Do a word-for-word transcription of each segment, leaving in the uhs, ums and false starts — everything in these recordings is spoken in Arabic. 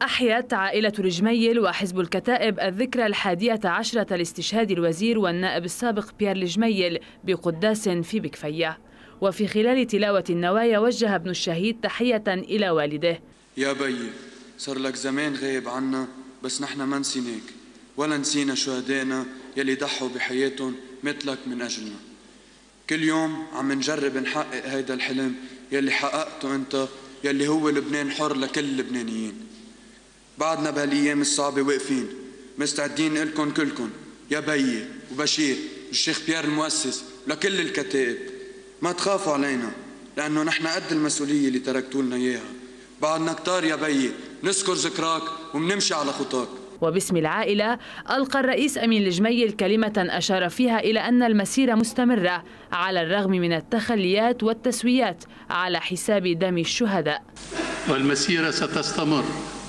أحيت عائلة الجميل وحزب الكتائب الذكرى الحادية عشرة لاستشهاد الوزير والنائب السابق بيير الجميل بقداس في بكفية. وفي خلال تلاوة النوايا وجه ابن الشهيد تحية إلى والده. يا بيي، صار لك زمان غايب عنا، بس نحن ما نسيناك ولا نسينا شهدائنا يلي ضحوا بحياتهم مثلك من أجلنا. كل يوم عم نجرب نحقق هيدا الحلم يلي حققته أنت، يلي هو لبنان حر لكل اللبنانيين. بعدنا بهالأيام الصعبة واقفين مستعدين لكم كلكم يا بيي وبشير والشيخ بيير المؤسس ولكل الكتائب. ما تخافوا علينا لأنه نحن قد المسؤولية اللي تركتوا لنا إياها. بعدنا كتار يا بيي نذكر ذكراك ومنمشي على خطاك. وباسم العائلة ألقى الرئيس أمين الجميل كلمة أشار فيها إلى أن المسيرة مستمرة على الرغم من التخليات والتسويات على حساب دم الشهداء. والمسيرة ستستمر،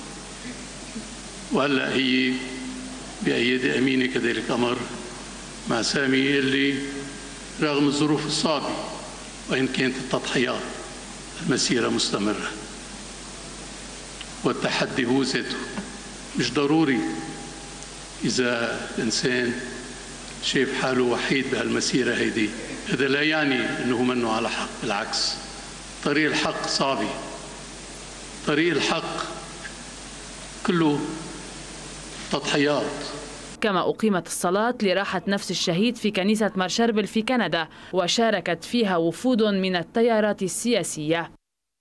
وهلا هي بأيدي أمين كذلك أمر مع سامي اللي رغم الظروف الصعبة وإن كانت التضحيات المسيرة مستمرة. والتحدي هو ذاته مش ضروري إذا الإنسان شايف حاله وحيد بهالمسيرة هيدي، هذا لا يعني أنه منه على حق، بالعكس. طريق الحق صعب، طريق الحق كله تضحيات. كما أقيمت الصلاة لراحة نفس الشهيد في كنيسة مارشربل في كندا، وشاركت فيها وفود من التيارات السياسية.